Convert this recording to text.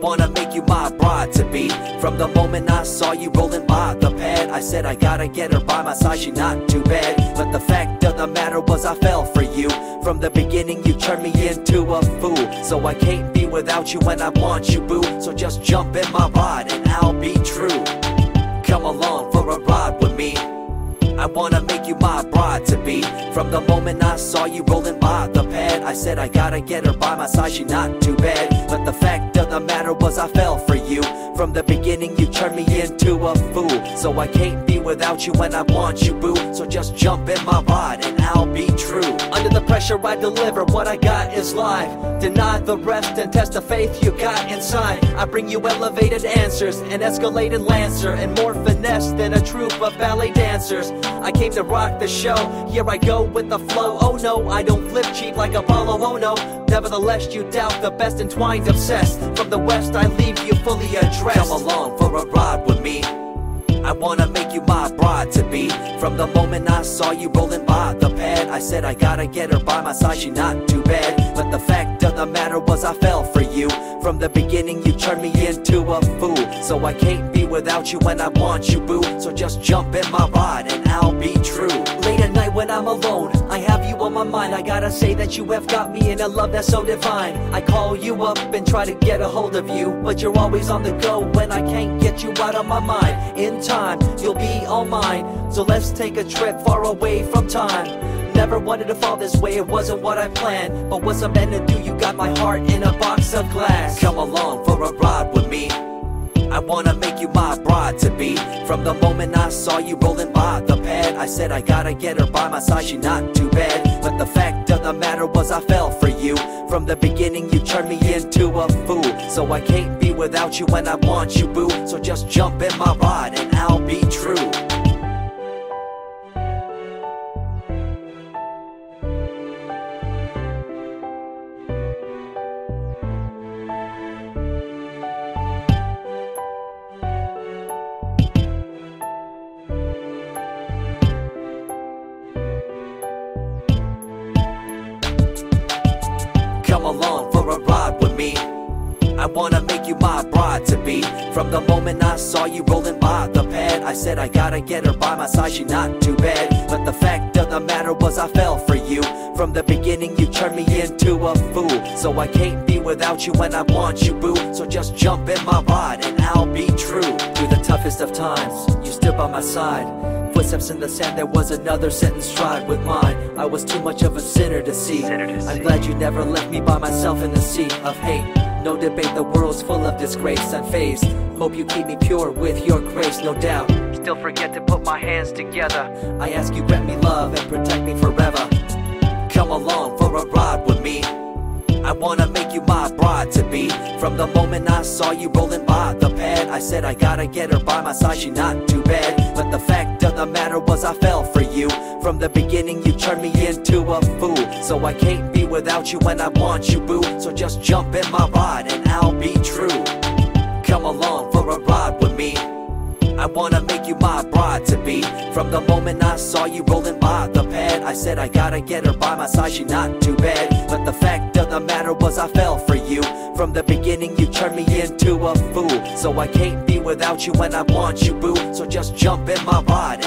wanna make you my bride-to-be. From the moment I saw you rolling by the pad, I said I gotta get her by my side, she not too bad. But the fact of the matter was I fell for you. From the beginning you turned me into a fool. So I can't be without you when I want you, boo. So just jump in my ride and I'll be true. Come along for a ride with me. I wanna make you my bride-to-be. From the moment I saw you rolling by the pad, I said I gotta get her by my side, she not too bad. But the fact of the matter was I fell for you. From the beginning you turned me into a fool. So I can't be without you when I want you, boo. So just jump in my ride and I'll be true. Under the pressure I deliver, what I got is live. Deny the rest and test the faith you got inside. I bring you elevated answers, an escalated lancer, and more finesse than a troupe of ballet dancers. I came to rock the show, here I go with the flow. Oh no, I don't flip cheap like Apollo, oh no. Nevertheless you doubt the best, entwined, obsessed. From the west I leave you fully addressed. Come along for a ride with me. I wanna make you my bride-to-be. From the moment I saw you rolling by the pad, I said I gotta get her by my side, she not too bad. But the fact of the matter was I fell for you. From the beginning you turned me into a fool. So I can't be without you when I want you, boo. So just jump in my ride and I'll be true. Late at night when I'm alone, I have you on my mind. I gotta say that you have got me in a love that's so divine. I call you up and try to get a hold of you, but you're always on the go when I can't get you out of my mind. In time, you'll be all mine. So let's take a trip far away from time. Never wanted to fall this way, it wasn't what I planned. But what's a man to do? You got my heart in a box of glass. Come along for a ride with me. I wanna make you my bride-to-be. From the moment I saw you rolling by the pad, I said I gotta get her by my side, she not too bad. But the fact of the matter was I fell for you. From the beginning you turned me into a fool. So I can't be without you when I want you, boo. So just jump in my ride and I'll be true. Come along for a ride with me. I wanna make you my bride-to-be. From the moment I saw you rolling by the pad, I said I gotta get her by my side, she not too bad. But the fact of the matter was I fell for you. From the beginning you turned me into a fool. So I can't be without you when I want you, boo. So just jump in my ride and I'll be true. Through the toughest of times, you stood by my side. Footsteps in the sand, there was another sentence stride with mine. I was too much of a sinner to see. I'm glad you never left me by myself in the sea of hate. No debate, the world's full of disgrace, unfazed. Hope you keep me pure with your grace, no doubt. Still forget to put my hands together. I ask you grant me love and protect me forever. Come along for a ride with me. I wanna make you my bride-to-be. From the moment I saw you rolling by the pad, I said I gotta get her by my side, she not too bad. But the fact of the matter was I fell for you. From the beginning you turned me into a fool. So I can't be without you when I want you, boo. So just jump in my ride and I'll be true. Come along for a ride with me. I wanna make you my bride-to-be. From the moment I saw you rolling by the pad, I said I gotta get her by my side, she not too bad. But the fact of the matter was I fell for you. From the beginning you turned me into a fool. So I can't be without you when I want you, boo. So just jump in my ride